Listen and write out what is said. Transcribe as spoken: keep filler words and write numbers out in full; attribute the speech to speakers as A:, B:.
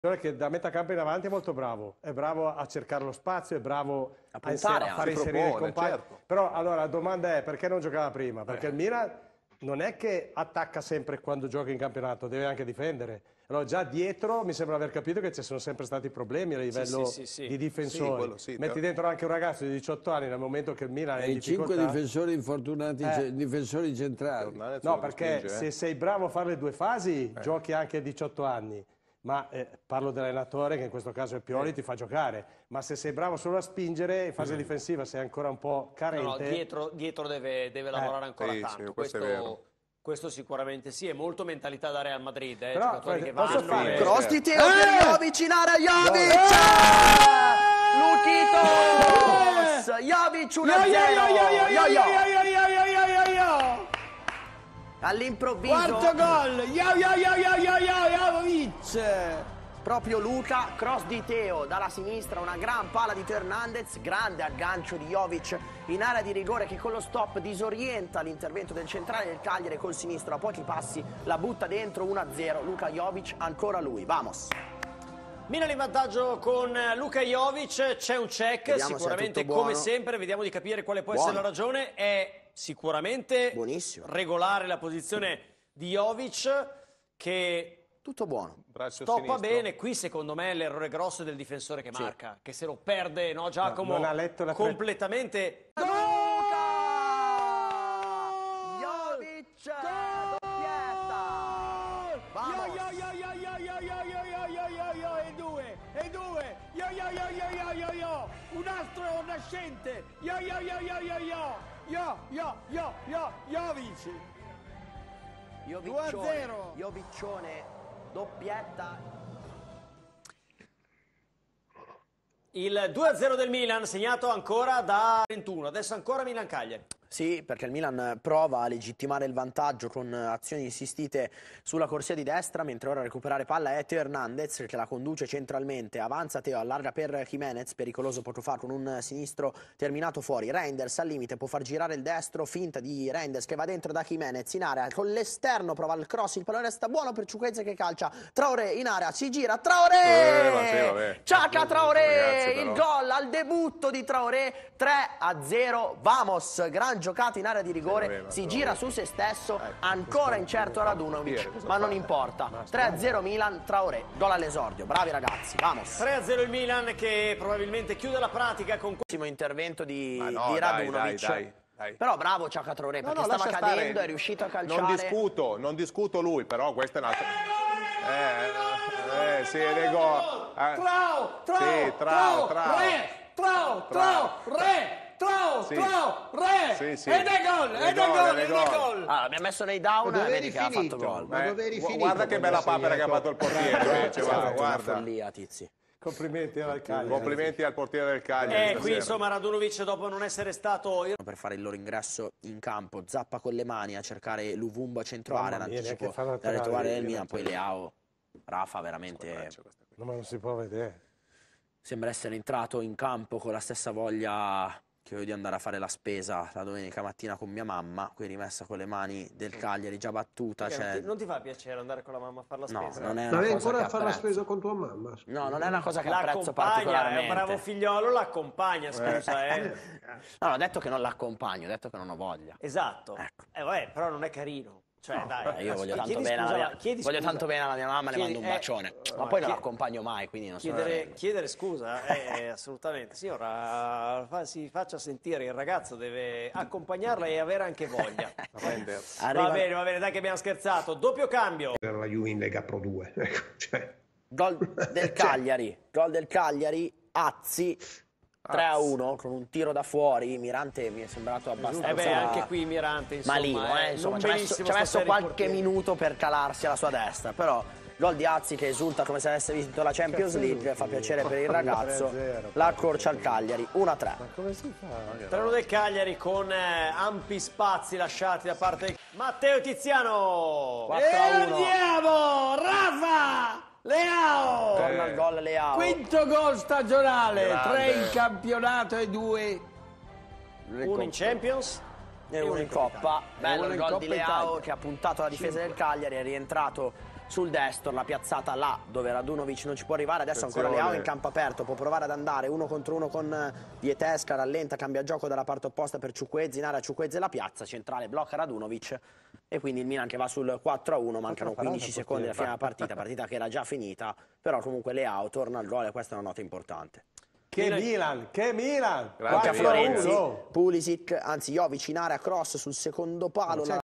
A: Che da metà campo in avanti è molto bravo, è bravo a cercare lo spazio, è bravo
B: a,
A: a, inser- a fare inserire il compagno.
C: Certo.
A: Però allora la domanda è perché non giocava prima? Perché
C: eh.
A: il Milan non è che attacca sempre quando gioca in campionato, deve anche difendere. Allora già dietro mi sembra aver capito che ci sono sempre stati problemi a livello
B: sì, sì, sì, sì.
A: di difensori.
C: Sì, sì,
A: Metti dentro anche un ragazzo di diciotto anni nel momento che il Milan è in difficoltà.
D: cinque difensori infortunati, eh. difensori centrali.
A: No, perché spinge, se
C: eh.
A: sei bravo a fare le due fasi, eh. giochi anche a diciotto anni. Ma eh, parlo dell'allenatore, che in questo caso è Pioli, eh. ti fa giocare. Ma se sei bravo solo a spingere, in fase mm. difensiva sei ancora un po' carente.
B: No, no, dietro, dietro deve, deve eh. lavorare ancora
C: sì,
B: tanto.
C: Sì, questo,
B: questo,
C: è vero.
B: questo sicuramente sì, è molto mentalità da Real Madrid. Eh,
A: Però,
B: giocatori che
A: posso
B: vanno.
A: fare?
B: Cross
E: di Teo per Jovic in area, Jovic! Lukitos! Jovic uno a zero! All'improvviso
D: quarto gol, yo yo yo yo yo yo Jovic,
E: proprio Luca, cross di Teo dalla sinistra, una gran palla di Teo Hernandez, grande aggancio di Jovic in area di rigore che con lo stop disorienta l'intervento del centrale del Cagliari col sinistro, a pochi passi la butta dentro, uno a zero. Luka Jovic, ancora lui, vamos.
B: Milan in vantaggio con Luka Jovic, c'è un check,
E: vediamo
B: sicuramente come sempre, vediamo di capire quale può
E: buono.
B: essere la ragione, è sicuramente
E: buonissimo,
B: regolare la posizione di Jovic, che
E: tutto buono,
C: braccio
B: stoppa
C: sinistro.
B: Bene. Qui secondo me l'errore grosso è del difensore che
E: sì.
B: marca, che se lo perde, no Giacomo,
A: no, non ha letto la
B: completamente.
E: Luka Jovic, doppietta, vamos.
D: Yo yo yo yo yo yo yo yo yo yo yo yo e due e due yo yo yo yo yo yo yo un astro nascente yo yo yo yo yo yo yo yo yo yo Jovic due a zero
E: Joviccione, doppietta.
B: Il due a zero del Milan segnato ancora da ventuno, adesso ancora Milan-Cagliari.
E: Sì, perché il Milan prova a legittimare il vantaggio con azioni insistite sulla corsia di destra, mentre ora a recuperare palla è Teo Hernandez che la conduce centralmente, avanza Teo, allarga per Jimenez, pericoloso poco fa con un sinistro terminato fuori, Reinders al limite, può far girare il destro, finta di Reinders che va dentro da Jimenez in area, con l'esterno prova il cross, il pallone resta buono per Chukwueze che calcia, Traoré in area, si gira, Traoré!
C: Eh,
E: Ciaca Traoré!
C: Ragazzi,
E: il gol al debutto di Traoré, tre a zero, vamos, gran giocata in area di rigore,
C: aveva,
E: si
C: però.
E: gira su se stesso,
C: Eh,
E: ancora incerto a Radunovic, ma non importa. tre a zero Milan, Traoré, gol all'esordio, bravi ragazzi, vamos.
B: tre a zero il Milan che probabilmente chiude la pratica con
E: L'ultimo intervento di,
C: Ma no,
E: di
C: dai,
E: Radunovic.
C: dai, dai, dai.
E: Però bravo Ciaca Traoré,
C: No,
E: perché
C: no,
E: stava
C: lascia
E: cadendo,
C: stare.
E: è riuscito a calciare.
C: Non discuto, non discuto lui, però questa è un'altra. Eh, eh, sì, Rego. Eh,
D: Trao, trao,
C: sì, trao, trao.
D: re, trao, trao, re, trao,
C: Sì.
D: trao, re,
C: Sì, sì.
D: ed è gol, ed è
C: È gol,
D: gol,
C: è
D: ed è
C: gol.
D: gol.
E: Allora, mi ha messo nei down
F: Ma
E: e
F: dove
E: vedi
F: eri
E: che ha fatto
F: finito?
E: gol.
F: Ma dove eri
C: gu-
F: finito?
C: Guarda che
F: quando
C: bella
F: hai
C: papera che ha
F: segnato?
C: fatto il portiere, invece,
E: Una
C: va, guarda.
E: follia, tizi.
A: Complimenti al Cagliari.
C: Complimenti al portiere del Cagliari.
B: Eh, qui
C: stasera.
B: insomma Radunovic dopo non essere stato
E: Per fare il loro ingresso in campo, zappa con le mani a cercare l'Uvumbo a centro area,
A: Mamma mia,
E: l'anticipo
A: neanche farlo
E: da
A: laterale,
E: ritrovare del
A: io
E: Milan,
A: non
E: poi Leao, Rafa veramente
A: No, ma non si può vedere.
E: sembra essere entrato in campo con la stessa voglia che ho di andare a fare la spesa la domenica mattina con mia mamma, qui rimessa con le mani del Cagliari già battuta.
B: Perché non,
E: Cioè...
B: ti, non ti fa piacere andare con la mamma a fare la
E: No,
B: spesa?
E: non è
F: Ma
E: una
F: vai
E: cosa
F: ancora
E: che
F: a fare la
E: apprezzo.
F: spesa con tua mamma?
E: No, non è una cosa che apprezzo
B: L'accompagna, è
E: particolarmente.
B: un bravo figliolo, l'accompagna, scusa, eh.
E: No, no, ho detto che non l'accompagno, ho detto che non ho voglia.
B: Esatto.
E: Ecco.
B: Eh, vabbè, però non è carino. Cioè, dai,
E: Eh, io voglio, tanto
B: chiedi
E: bene,
B: scusa,
E: alla mia,
B: chiedi
E: voglio
B: scusa.
E: tanto bene alla mia mamma, le
B: Chiedi-
E: mando un
B: eh,
E: bacione. Ma
B: eh,
E: poi non
B: chied-
E: l'accompagno mai, quindi non so.
B: Chiedere, chiedere scusa, eh, assolutamente. Signora, fa- si faccia sentire, il ragazzo deve accompagnarla e avere anche voglia.
E: Arriva-
B: Va bene, va bene, dai che abbiamo scherzato. Doppio cambio.
F: Per la Juve in Lega Pro due. Ecco, cioè.
E: Gol del Cagliari, gol del Cagliari, Azzi, tre a uno con un tiro da fuori, Mirante mi è sembrato abbastanza
B: Eh beh, anche qui Mirante, insomma,
E: malino, eh,
B: eh,
E: insomma,
B: non
E: ci ha messo,
B: benissimo
E: ci ha messo
B: stasera il
E: qualche
B: portiere.
E: minuto per calarsi alla sua destra, però gol di Azzi che esulta come se avesse vinto la Champions League, fa piacere per il ragazzo,
A: tre a zero,
E: la accorcia al Cagliari, uno a tre.
A: Ma come si fa?
B: Treno del Cagliari con eh, ampi spazi lasciati da parte di Matteo Tiziano.
E: quattro a
D: E
E: uno,
D: andiamo, Rafa, Leao,
E: torna il gol Leao.
D: quinto gol stagionale,
C: Grande.
D: tre in campionato e due
B: Uno in Champions
E: E uno in Coppa, bello
D: uno
E: il
D: in
E: gol di
D: Coppa
E: Leao
D: Italia.
E: che ha puntato la difesa del Cagliari, è rientrato sul destro, la piazzata là dove Radunovic non ci può arrivare, adesso ancora
C: Attenzione.
E: Leao in campo aperto, può provare ad andare uno contro uno con Vietesca, rallenta, cambia gioco dalla parte opposta per Ciukwueze, in area Ciukwueze la piazza, centrale blocca Radunovic e quindi il Milan che va sul quattro a uno, mancano quindici secondi alla fine della partita, partita che era già finita, però comunque Leao torna al gol e questa è una nota importante.
A: Che Milan, che Milan!
C: Grande
E: Anche a
C: Milan.
E: Florenzi,
A: quattro a uno.
E: Pulisic, anzi Jovic in area, cross sul secondo palo, la